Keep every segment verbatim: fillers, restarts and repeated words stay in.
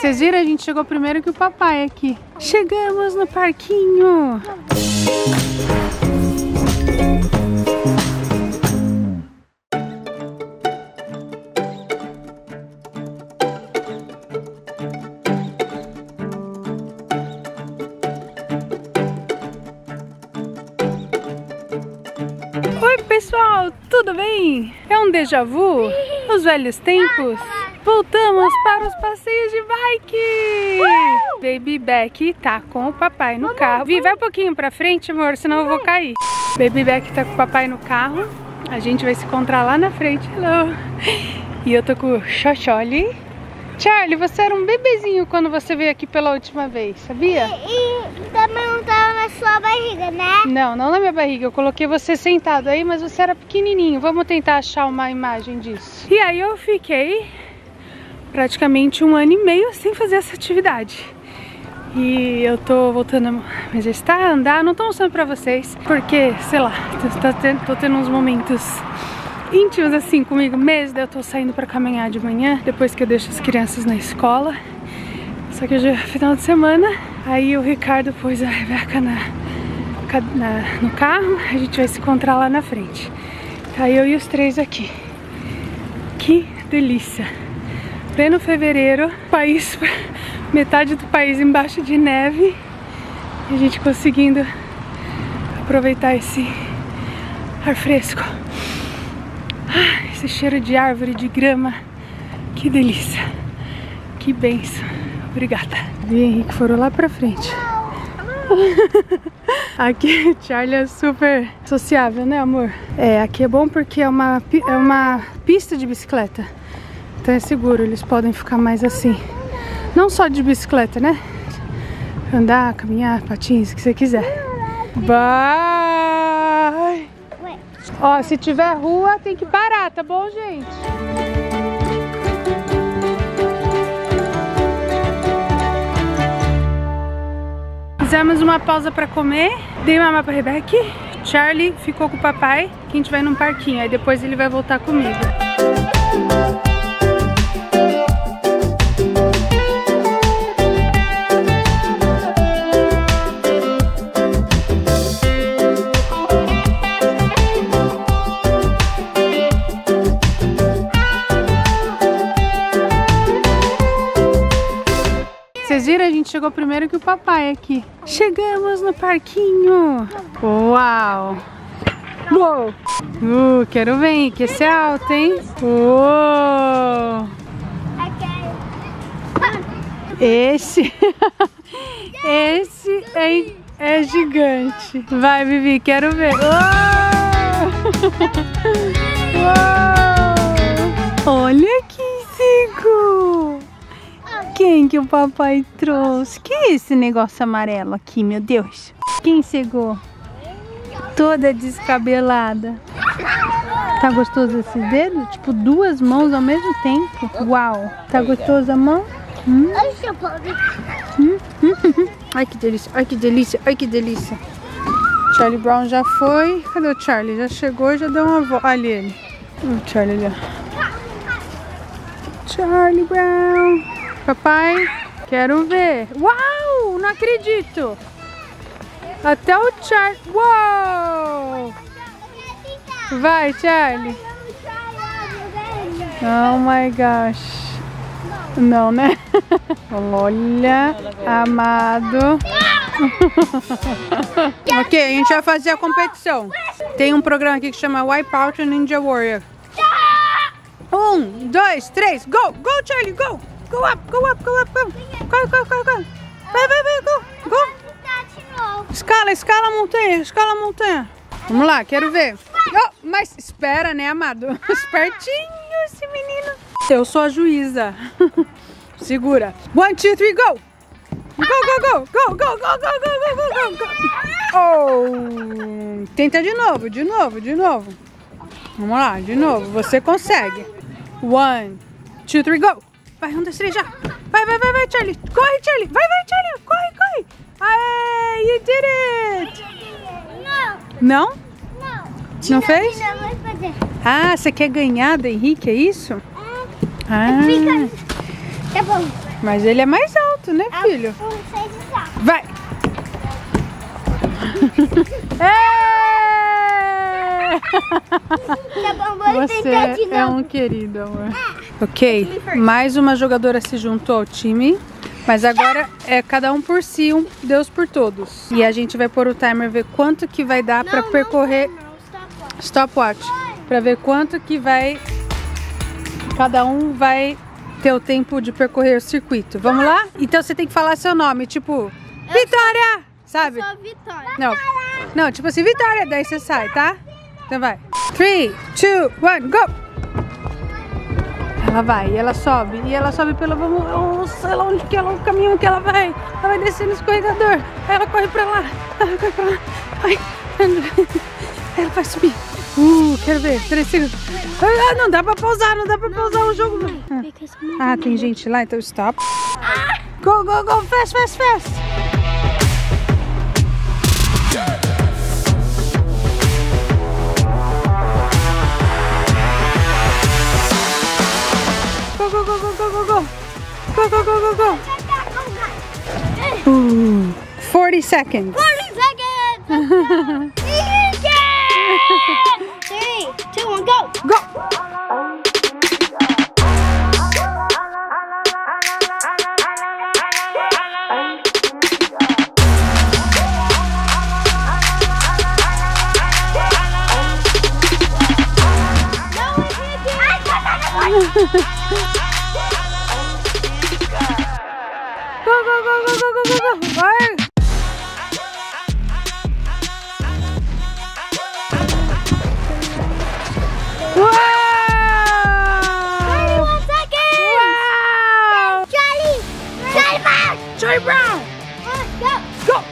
Vocês viram? A gente chegou primeiro que o papai aqui. Chegamos no parquinho. Oi pessoal, tudo bem? É um déjà vu? Os velhos tempos? Voltamos para os passeios de bike! Uh! Baby Beck tá com o papai no carro. Vi, vai um pouquinho pra frente, amor, senão eu vou cair. Baby Beck tá com o papai no carro. A gente vai se encontrar lá na frente. Hello! E eu tô com o Xoxoli. Charlie, você era um bebezinho quando você veio aqui pela última vez, sabia? E, e também não tava na sua barriga, né? Não, não na minha barriga. Eu coloquei você sentado aí, mas você era pequenininho. Vamos tentar achar uma imagem disso. E aí eu fiquei praticamente um ano e meio sem fazer essa atividade. E eu tô voltando a me exercitar, a andar. Não tô mostrando pra vocês, porque, sei lá, tô, tendo, tô tendo uns momentos íntimos assim comigo mesmo. Eu tô saindo pra caminhar de manhã, depois que eu deixo as crianças na escola. Só que hoje é final de semana. Aí o Ricardo pôs a Rebeca na, na, no carro. A gente vai se encontrar lá na frente. Tá eu e os três aqui. Que delícia! Pleno fevereiro, país, metade do país embaixo de neve. E a gente conseguindo aproveitar esse ar fresco. Ah, esse cheiro de árvore, de grama. Que delícia. Que benção. Obrigada. E Henrique foram lá pra frente. Aqui o Charlie é super sociável, né, amor? É, aqui é bom porque é uma, é uma pista de bicicleta. Então é seguro, eles podem ficar mais assim. Não só de bicicleta, né? Andar, caminhar, patins, o que você quiser. Vai! Ó, se tiver rua, tem que parar, tá bom, gente? Fizemos uma pausa pra comer. Dei mamar pra Rebeca. Charlie ficou com o papai, que a gente vai num parquinho. Aí depois ele vai voltar comigo. Vocês viram? A gente chegou primeiro que o papai aqui. Chegamos no parquinho. Uau! Uou! Uh, quero ver, que esse é alto, hein? Uou! Esse... Esse é, é gigante. Vai, Vivi, quero ver. Uou! Uou! Olha que zico! Quem que o papai trouxe? Que é esse negócio amarelo aqui, meu Deus? Quem cegou? Toda descabelada. Tá gostoso esses dedos? Tipo, duas mãos ao mesmo tempo. Uau! Tá gostoso a mão? Hum? Hum? Hum? Ai, que delícia, ai, que delícia, ai, que delícia. Charlie Brown já foi. Cadê o Charlie? Já chegou, já deu uma volta. Olha ele. O Charlie ali. Charlie Brown. Papai, quero ver. Uau, não acredito. Até o Charlie. Uau. Vai, Charlie. Oh my gosh. Não, né? Olha, amado. Ok, a gente vai fazer a competição. Tem um programa aqui que chama Wipeout Ninja Warrior. Um, dois, três, go! Go, Charlie, go! Go up, go up, go up, go! Go, go, go, go! Vai, vai, vai, go! Go! Escala, escala a montanha, escala a montanha. Vamos lá, quero ver. Oh, mas espera, né, amado? Espertinho esse menino. Eu sou a juíza. Segura. One, two, three, go! Go, go, go! Go, go, go, go, go, go, go, go! Oh! Tenta de novo, de novo, de novo. Vamos lá, de novo. Você consegue. One, two, three, go! Vai, um, dois, três, já! Vai, vai, vai, vai, Charlie! Corre, Charlie! Vai, vai, Charlie! Corre, corre! Aê, you did it! Não. Não? Não. Não fez? Não vai fazer. Ah, você quer ganhar do Henrique, é isso? É. Ah. Fica. Tá bom. Mas ele é mais alto, né, filho? Eu não sei de saco. Vai! Tá bom, vou Você tentar de é novo. um querido, amor. Ok, mais uma jogadora se juntou ao time. Mas agora é cada um por si, um Deus por todos. E a gente vai pôr o timer, ver quanto que vai dar pra percorrer... Não, não, Stopwatch. Pra ver quanto que vai... Cada um vai ter o tempo de percorrer o circuito. Vamos lá? Então você tem que falar seu nome, tipo... Vitória! Sabe? Só Vitória. Não, não, tipo assim, Vitória, daí você sai, tá? Então vai. três, dois, um, go! Ela vai, e ela sobe, e ela sobe pela... Vamos, eu sei lá onde que ela, o caminho que ela vai. Ela vai descer no escorregador. Aí ela corre pra lá. Ela corre pra lá. Vai. Ela vai subir. Uh, quero ver. Três segundos. Ah, não dá pra pausar, não dá pra pausar o jogo. Ah, tem gente lá, então stop. Go, go, go, fast, fast, fast. Go, go, go, go, go, go, go. Go, go, go, go, go. Uh, forty seconds. forty seconds. Three, two, one, go. Go. Go, go, go, go, go, go, go, go. Vai. Uau! twenty-one seconds. Uau! Charlie. Charlie Brown. Charlie Brown. Uh, go. Go.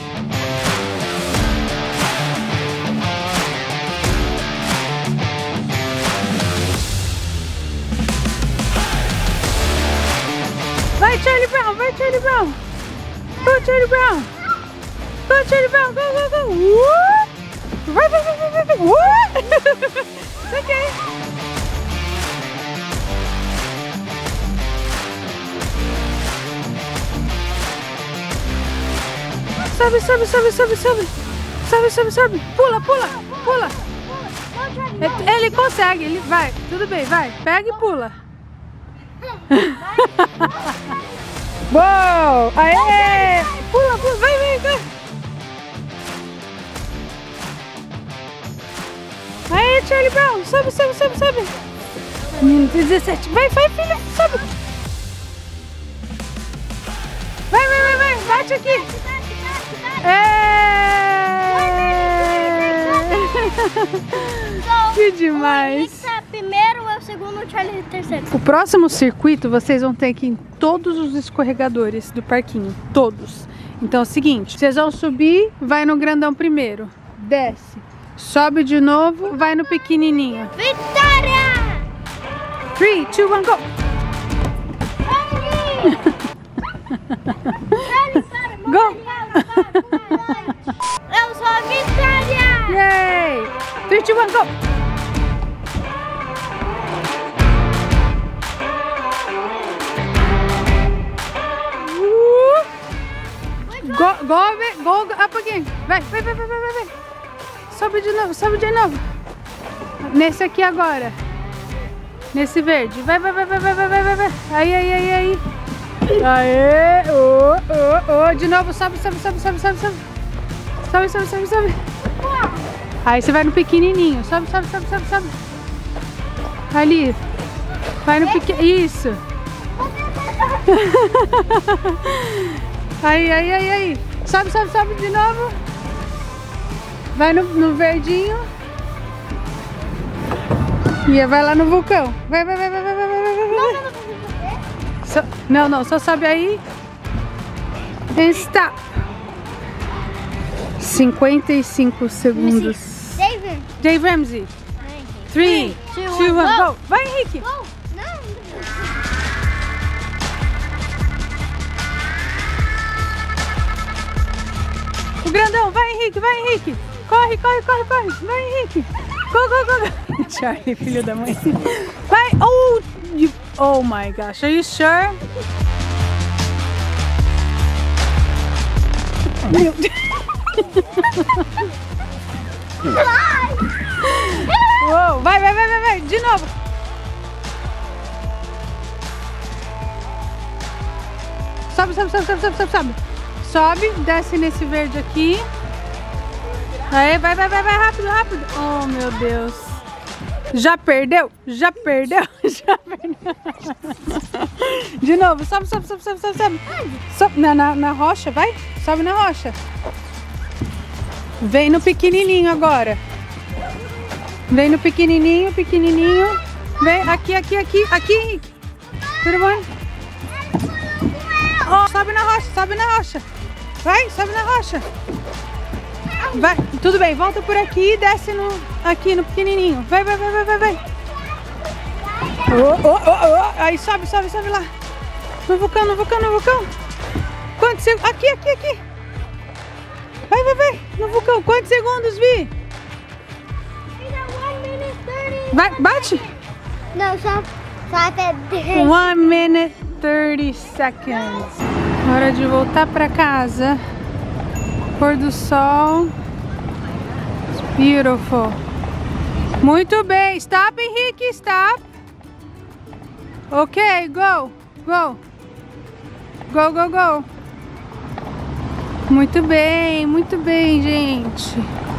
Vai, Charlie Brown, vai, Charlie Brown. Go, Charlie Brown. Go, Charlie Brown, go, go, go. Uh! Vai, vai, vai, vai, vai, vai. Uh! Ok. Sobe, sobe, sobe, sobe, sobe. Sobe, sobe, sobe. Pula, pula, pula. Ele consegue, ele vai. Tudo bem, vai. Pega e pula. Uou! Aê! Pula, pula, vai, vai, vai! Aê, Charlie Brown! Sobe, sobe, sobe, sobe! Minuto dezessete. Vai, vai, filha! Sobe! Vai, vai, vai, vai! Bate aqui! Que demais! Primeiro, é o segundo, o Charlie é terceiro. O próximo circuito vocês vão ter que ir em todos os escorregadores do parquinho, todos. Então é o seguinte, vocês vão subir, vai no grandão primeiro, desce, sobe de novo, vai no pequenininho. Vitória! três, dois, um, go! Go! Eu sou a Vitória! Yay! três, dois, um, go! Go, go, go, go, up again. Vai, vai, vai, vai, vai, vai. Sobe de novo, sobe de novo. Nesse aqui agora. Nesse verde. Vai, vai, vai, vai, vai, vai, vai, vai. Aí, aí, aí, aí. Aê, oh, oh, oh. De novo, sobe, sobe, sobe, sobe, sobe, sobe. Sobe, sobe, sobe, sobe. Aí você vai no pequenininho. Sobe, sobe, sobe, sobe, sobe. Ali. Vai no pequenininho. Isso. Aí, aí, aí, aí. Sobe, sobe, sobe de novo. Vai no, no verdinho. E vai lá no vulcão. Vai, vai, vai, vai, vai, vai, vai, vai, vai. So, não, não, só sobe aí. E stop. cinquenta e cinco segundos. David. Dave Ramsey. três, dois, um, go. Vai, Henrique. Go. Não. O grandão, vai, Henrique, vai, Henrique. Corre, corre, corre, corre. Vai, Henrique. Go, go, go, go. Charlie, filho da mãe. Vai. Oh, you, oh my gosh. Are you sure? Meu Deus. Uou, vai, vai, vai, vai, vai, de novo. Sobe, sobe, sobe, sobe, sobe, sobe, sobe. Sobe, desce nesse verde aqui. Aí, vai, vai, vai, vai, rápido, rápido. Oh, meu Deus. Já perdeu? Já perdeu? Já perdeu. De novo, sobe, sobe, sobe, sobe, sobe, sobe. Sobe na, na, na rocha, vai. Sobe na rocha. Vem no pequenininho agora. Vem no pequenininho, pequenininho. Vem aqui, aqui, aqui, aqui, Henrique. Tudo bom? Oh, sobe na rocha, sobe na rocha. Vai, sobe na rocha. Vai, tudo bem, volta por aqui e desce no, aqui no pequenininho. Vai, vai, vai, vai, vai, vai. Oh, oh, oh, oh. Aí sobe, sobe, sobe lá. No vulcão, no vulcão, no vulcão. Quantos segundos? Aqui, aqui, aqui. Vai, vai, vai. No vulcão. Quantos segundos, Vi? Vai, bate. Não, só, só até dez. one minute thirty seconds. Hora de voltar pra casa. Pôr do sol. It's beautiful. Muito bem. Stop, Henrique. Stop. Ok, go. Go. Go, go, go. Muito bem, muito bem, gente.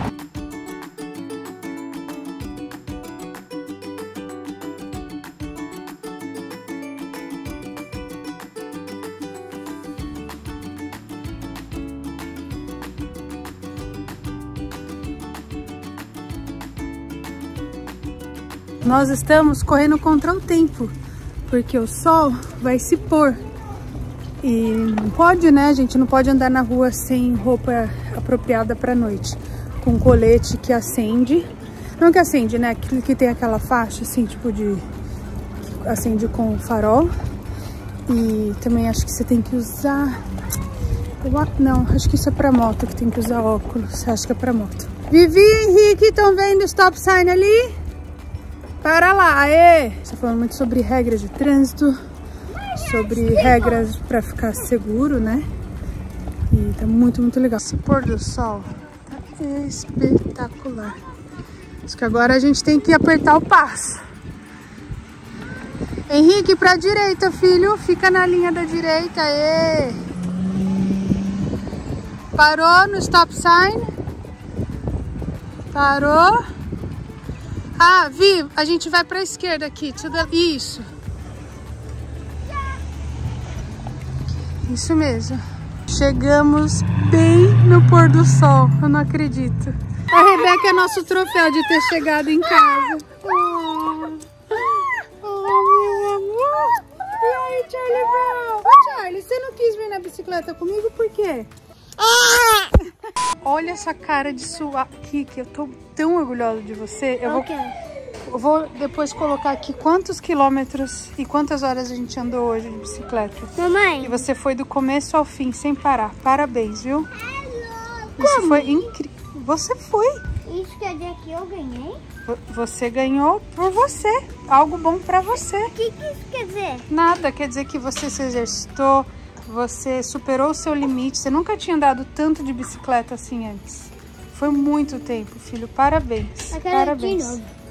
Nós estamos correndo contra o tempo, porque o sol vai se pôr. E não pode, né, gente? Não pode andar na rua sem roupa apropriada para noite. Com colete que acende. Não que acende, né? Que, que tem aquela faixa, assim, tipo de... que acende com farol. E também acho que você tem que usar... Não, acho que isso é pra moto, que tem que usar óculos. Acho que é pra moto. Vivi e Henrique, estão vendo o stop sign ali? Para lá, aê! Estou falando muito sobre regras de trânsito, sobre regras para ficar seguro, né? E tá muito, muito legal. Esse pôr do sol tá espetacular. Acho que agora a gente tem que apertar o passo. Henrique, pra direita, filho. Fica na linha da direita, aê! Parou no stop sign. Parou. Ah, Vi, a gente vai pra esquerda aqui. Isso. Isso mesmo. Chegamos bem no pôr do sol. Eu não acredito. A Rebeca é nosso troféu de ter chegado em casa. Oh, oh meu amor. E aí, Charlie Brown? Ô, Charlie, você não quis vir na bicicleta comigo? Por quê? Ah! Olha essa cara de suar aqui, que eu tô tão orgulhosa de você. Eu okay. vou, eu vou depois colocar aqui quantos quilômetros e quantas horas a gente andou hoje de bicicleta. Mamãe. E você foi do começo ao fim, sem parar. Parabéns, viu? Como? Isso foi incrível. Você foi. Isso quer dizer que eu ganhei? Você ganhou por você. Algo bom pra você. O que, que isso quer dizer? Nada, quer dizer que você se exercitou. Você superou o seu limite. Você nunca tinha andado tanto de bicicleta assim antes. Foi muito tempo, filho. Parabéns. Eu quero Parabéns. de novo.